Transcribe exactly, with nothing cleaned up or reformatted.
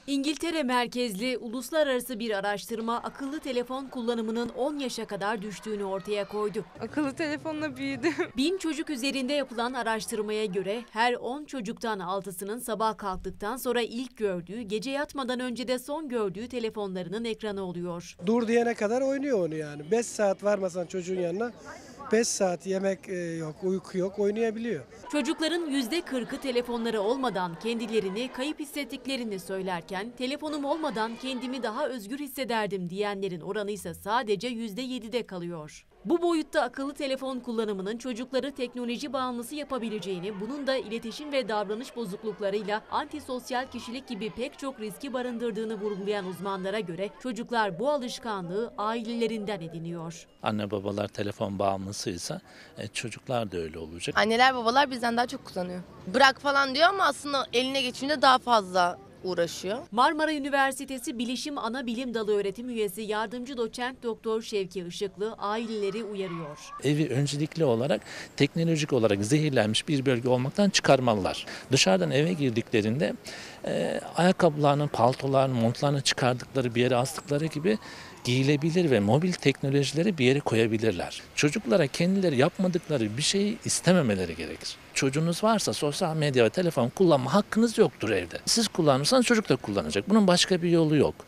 İngiltere merkezli uluslararası bir araştırma akıllı telefon kullanımının on yaşa kadar düştüğünü ortaya koydu. Akıllı telefonla büyüdüm. Bin çocuk üzerinde yapılan araştırmaya göre her on çocuktan altısının sabah kalktıktan sonra ilk gördüğü, gece yatmadan önce de son gördüğü telefonlarının ekranı oluyor. Dur diyene kadar oynuyor onu yani. beş saat varmasan çocuğun yanına beş saat yemek yok, uyku yok, oynayabiliyor. Çocukların yüzde kırkı telefonları olmadan kendilerini kayıp hissettiklerini söylerken, telefonum olmadan kendimi daha özgür hissederdim diyenlerin oranı ise sadece yüzde yedide kalıyor. Bu boyutta akıllı telefon kullanımının çocukları teknoloji bağımlısı yapabileceğini, bunun da iletişim ve davranış bozukluklarıyla antisosyal kişilik gibi pek çok riski barındırdığını vurgulayan uzmanlara göre çocuklar bu alışkanlığı ailelerinden ediniyor. Anne babalar telefon bağımlısıysa e, çocuklar da öyle olacak. Anneler babalar bizden daha çok kullanıyor. Bırak falan diyor ama aslında eline geçince daha fazla uğraşıyor. Marmara Üniversitesi Bilişim Anabilim Dalı öğretim üyesi yardımcı doçent doktor Şevki Işıklı aileleri uyarıyor. Evi öncelikli olarak teknolojik olarak zehirlenmiş bir bölge olmaktan çıkarmalılar. Dışarıdan eve girdiklerinde e, ayakkabılarını, paltolarını, montlarını çıkardıkları bir yere astıkları gibi giyilebilir ve mobil teknolojileri bir yere koyabilirler. Çocuklara kendileri yapmadıkları bir şeyi istememeleri gerekir. Çocuğunuz varsa sosyal medya ve telefon kullanma hakkınız yoktur evde. Siz kullanırsanız çocuk da kullanacak. Bunun başka bir yolu yok.